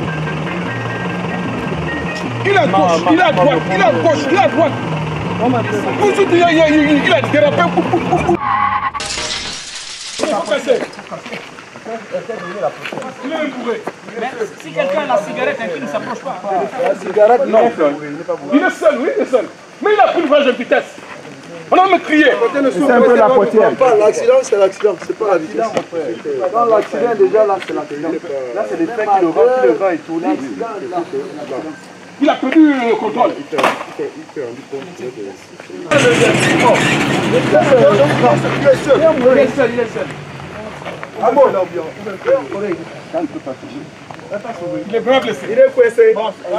Il est à gauche, il est à droite, il est à gauche, il est à droite. Il a dérapé. Il est bourré. Si quelqu'un a la cigarette, il ne s'approche pas. La cigarette, non. Il est seul, oui, il est seul. Mais il a pris une vache de vitesse. On a même crié. C'est un peu la potière. L'accident, c'est l'accident, c'est pas la vitesse. Dans l'accident, déjà, là, c'est l'accident. Là, c'est des faits qui le vent est tourné. Il a perdu le contrôle. Il est seul, il est seul. Il est vraiment blessé. Il est coincé.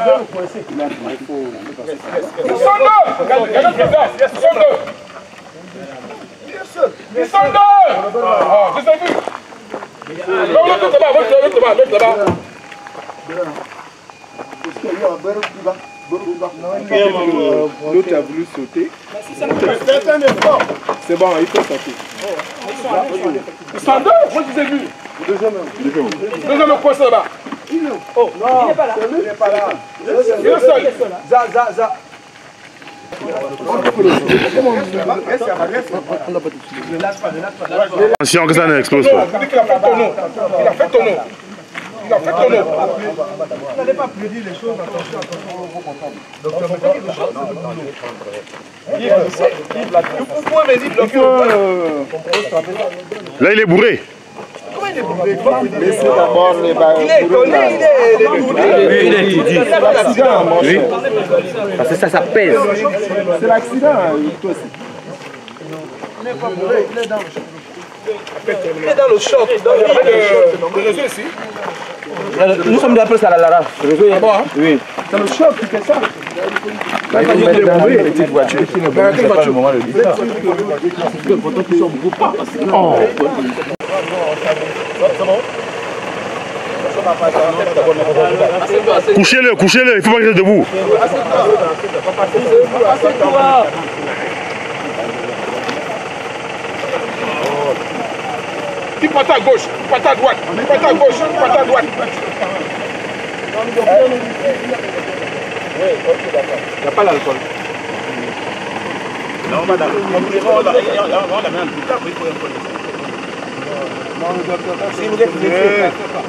Ils sont deux. Regardez le président. Ils sont deux. Ils sont deux. Je t'ai vu. L'autre là-bas. L'autre a voulu sauter. C'est un effort. C'est bon, il peut sauter. Ils sont deux. Moi, je les ai vus. Deuxième coincé là-bas. Oh, non, il n'est pas là. Il n'est pas là. Il est seul. Za. Attention que ça n'explose pas. Il a fait ton nom. Il a fait ton nom. Il a fait ton nom. Vous n'allez pas prédire les choses, attention Docteur, mais quelque chose. Vous pouvez venir bloquer. Là, il est bourré. Comment il est bourré? Il est étonné, il est étourdi. Oui, il est étourdi. C'est l'accident. Oui. Parce que ça pèse. C'est l'accident, toi aussi. Il n'est pas bourré, il est dans le choc. Il est dans le choc. Le réseau ici. Nous sommes un peu ça à la rage. Oui. C'est le choc qui fait ça. Il faut mettre dans une petite voiture. C'est pas le moment de le dire. Couchez-le, il faut pas qu'il reste debout. Il part à gauche, il part à droite, il part à gauche, il part à droite. Il n'y a pas l'alcool. Non, madame. Si vous êtes blessé,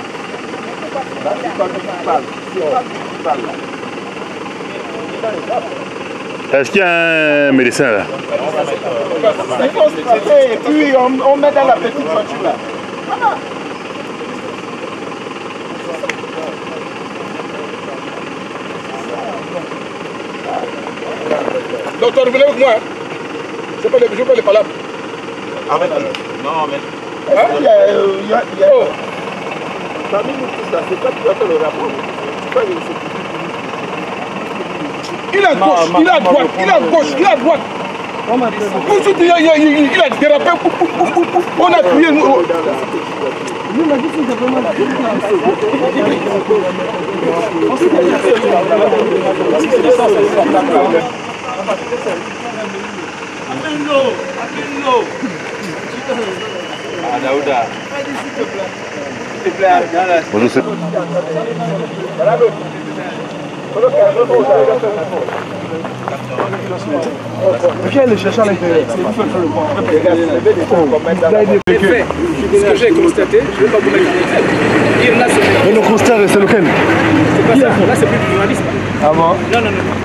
Est-ce qu'il y a un médecin là? il faut se passer et puis on met dans la petite voiture là. Docteur, venez avec moi. Je peux les parler. Non, mais. Parmi nous tous là, c'est pas tout à fait le rapport. Il est à gauche, il est à droite, il est à gauche, il est à droite. Il a dérapé. On a crié. Bonjour, c'est... Viens le chercher à l'intérieur. Ce que j'ai constaté, je ne vais pas vous mettre en exemple. Là, Mais le constat, c'est lequel? c'est pas ça. Là, c'est plus du journalisme. Ah bon? Non.